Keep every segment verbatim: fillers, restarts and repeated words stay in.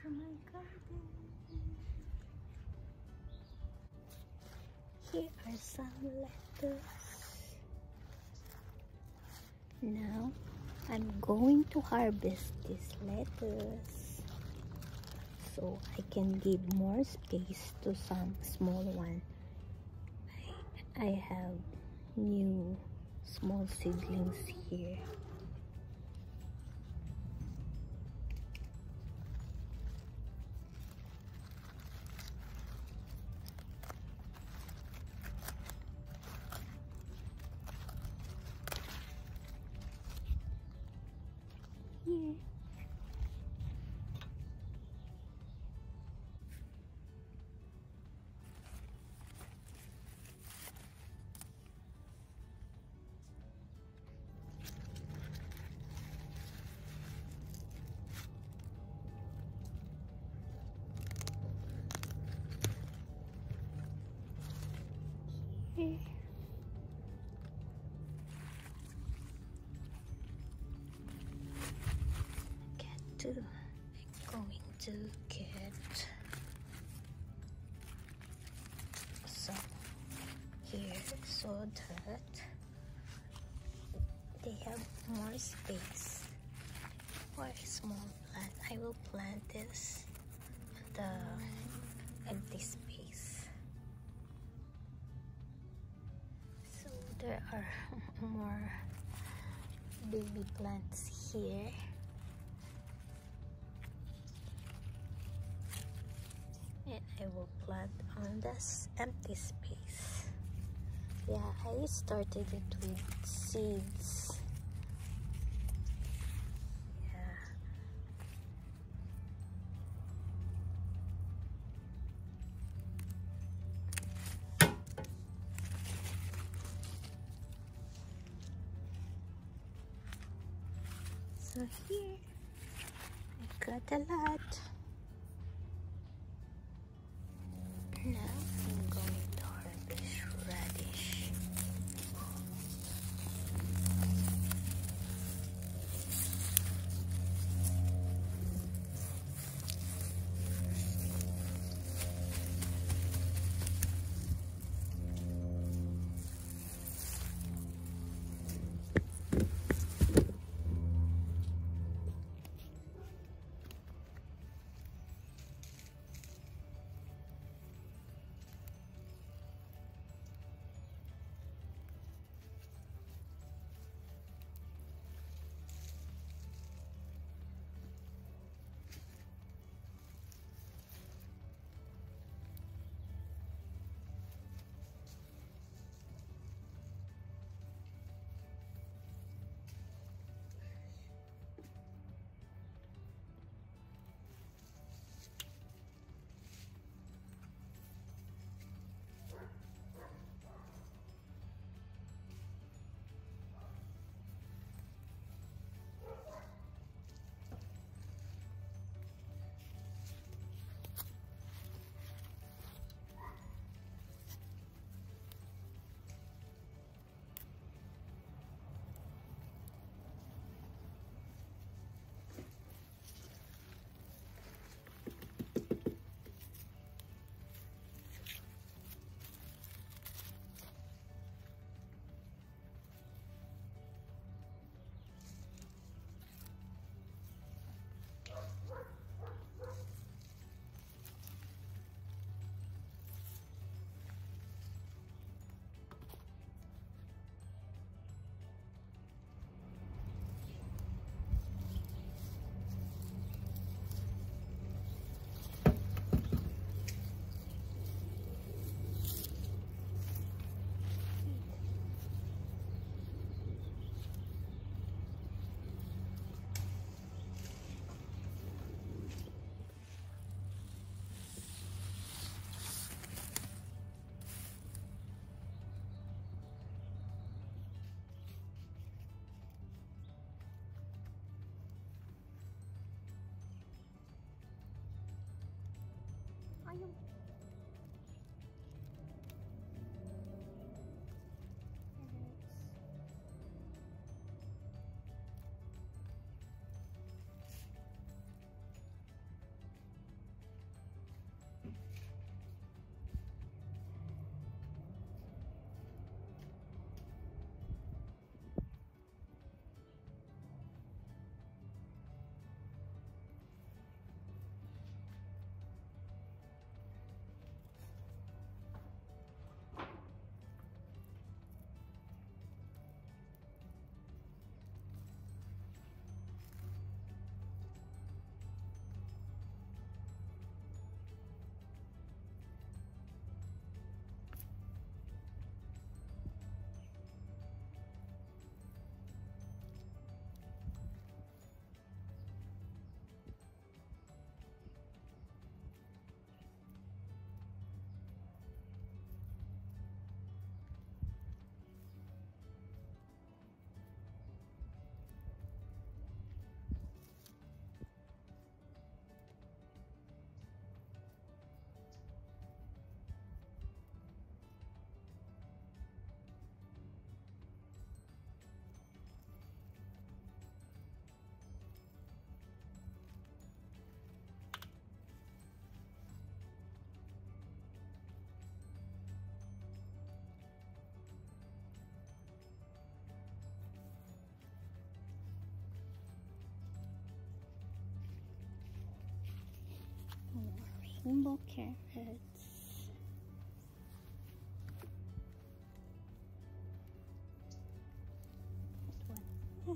my garden. Here are some lettuce. Now I'm going to harvest this lettuce so I can give more space to some small one. I, I have new small seedlings here. Here. Here. Get to, I'm going to get some here so that they have more space for a small plant. I will plant this at the empty space. So there are more baby plants here. And I will plant on this empty space. Yeah, I started it with seeds. Yeah. So here, I got a lot. Now I'm going to harvest radish. Ayun. more rainbow carrots. That one.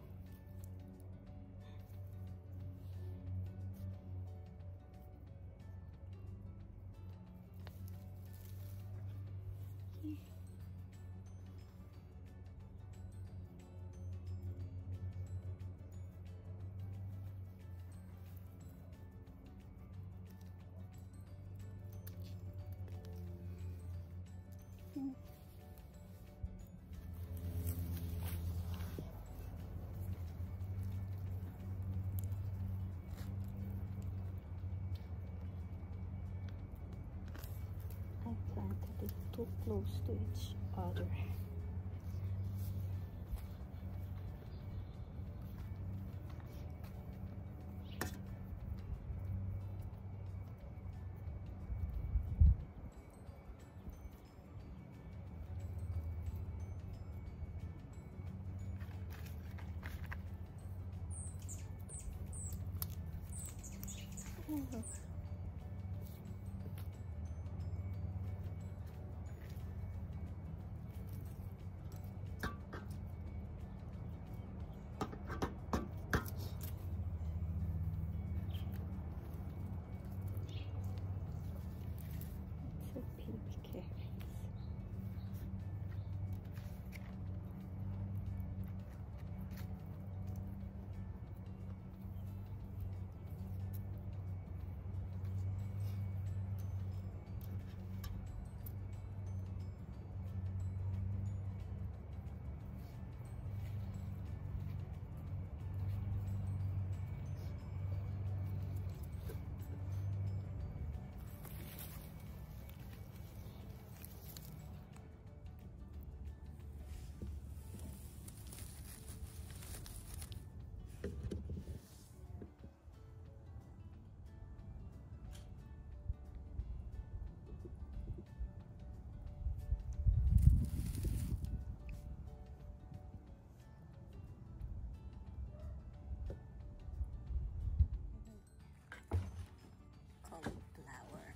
Here. Hmm. I planted it too close to each other. Oh. It's a baby carrots. Cauliflower.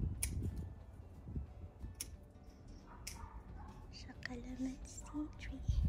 Calamansi tree.